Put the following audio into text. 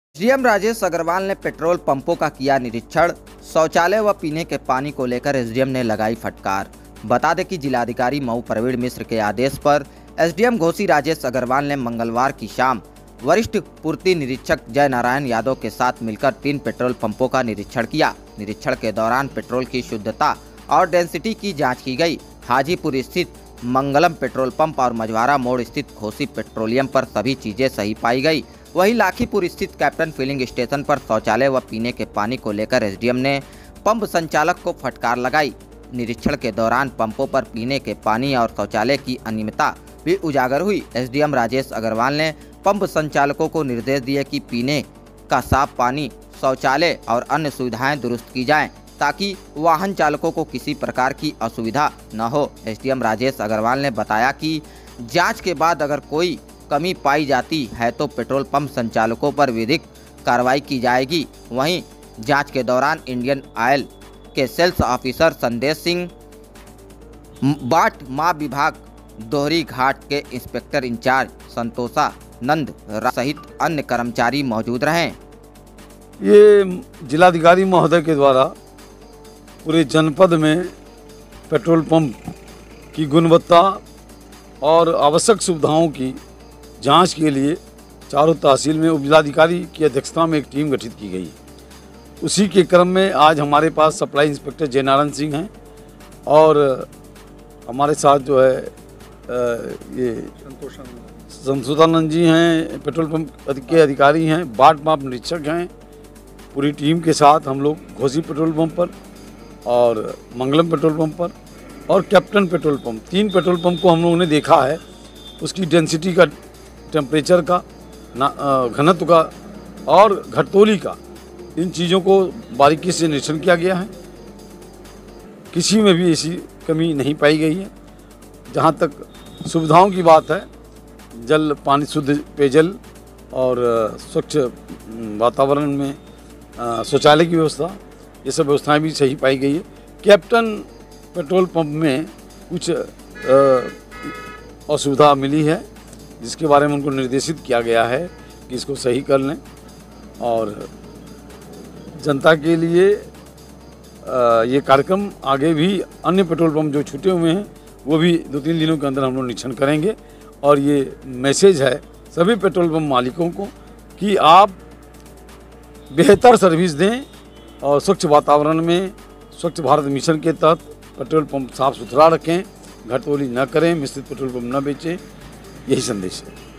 CM Rajesh Agarwal ने petrol पंपों का किया निरीक्षण। शौचालय व पीने के पानी को लेकर एसडीएम ने लगाई फटकार। बता दें कि जिलाधिकारी मऊ प्रवीण मिश्र के आदेश पर एसडीएम घोसी राजेश अग्रवाल ने मंगलवार की शाम वरिष्ठ पूर्ति निरीक्षक जय नारायण यादव के साथ मिलकर 3 पेट्रोल पंपों का निरीक्षण किया। निरीक्षण के दौरान पेट्रोल की शुद्धता और डेंसिटी की जाँच की गई। हाजीपुर स्थित मंगलम पेट्रोल पंप और मझवारा मोड़ स्थित घोसी पेट्रोलियम पर सभी चीजें सही पाई गई। वहीं लाखीपुर स्थित कैप्टन फिलिंग स्टेशन पर शौचालय व पीने के पानी को लेकर एसडीएम ने पंप संचालक को फटकार लगाई। निरीक्षण के दौरान पंपों पर पीने के पानी और शौचालय की अनियमितता भी उजागर हुई। एसडीएम राजेश अग्रवाल ने पंप संचालकों को निर्देश दिए कि पीने का साफ पानी, शौचालय और अन्य सुविधाएं दुरुस्त की जाएं, ताकि वाहन चालकों को किसी प्रकार की असुविधा न हो। एसडीएम राजेश अग्रवाल ने बताया कि जांच के बाद अगर कोई कमी पाई जाती है तो पेट्रोल पंप संचालकों पर विधिक कार्रवाई की जाएगी। वहीं जांच के दौरान इंडियन ऑयल के सेल्स ऑफिसर संदेश सिंह, बाट माह विभाग दोहरी घाट के इंस्पेक्टर इंचार्ज संतोषा नंद सहित अन्य कर्मचारी मौजूद रहे। ये जिलाधिकारी महोदय के द्वारा पूरे जनपद में पेट्रोल पंप की गुणवत्ता और आवश्यक सुविधाओं की जांच के लिए चारों तहसील में उपजिलाधिकारी की अध्यक्षता में एक टीम गठित की गई। उसी के क्रम में आज हमारे पास सप्लाई इंस्पेक्टर जय नारायण सिंह हैं और हमारे साथ जो है ये संतोषानंद जी हैं, पेट्रोल पंप के अधिकारी हैं, बाट माप निरीक्षक हैं। पूरी टीम के साथ हम लोग घोसी पेट्रोल पंप पर और मंगलम पेट्रोल पंप पर और captain petrol pump, 3 petrol pump को हम लोगों ने देखा है। उसकी डेंसिटी का, टेम्परेचर का, घनत्व का और घटतोली का, इन चीज़ों को बारीकी से निरीक्षण किया गया है। किसी में भी ऐसी कमी नहीं पाई गई है। जहाँ तक सुविधाओं की बात है, जल, पानी, शुद्ध पेयजल और स्वच्छ वातावरण में शौचालय की व्यवस्था, ये सब व्यवस्थाएं भी सही पाई गई है। कैप्टन पेट्रोल पंप में कुछ असुविधा मिली है, जिसके बारे में उनको निर्देशित किया गया है कि इसको सही कर लें और जनता के लिए ये कार्यक्रम आगे भी अन्य पेट्रोल पंप जो छूटे हुए हैं वो भी 2-3 दिनों के अंदर हम लोग निरीक्षण करेंगे। और ये मैसेज है सभी पेट्रोल पंप मालिकों को कि आप बेहतर सर्विस दें और स्वच्छ वातावरण में स्वच्छ भारत मिशन के तहत पेट्रोल पंप साफ सुथरा रखें, घटतोली न करें, मिश्रित पेट्रोल पंप न बेचें। यही संदेश है।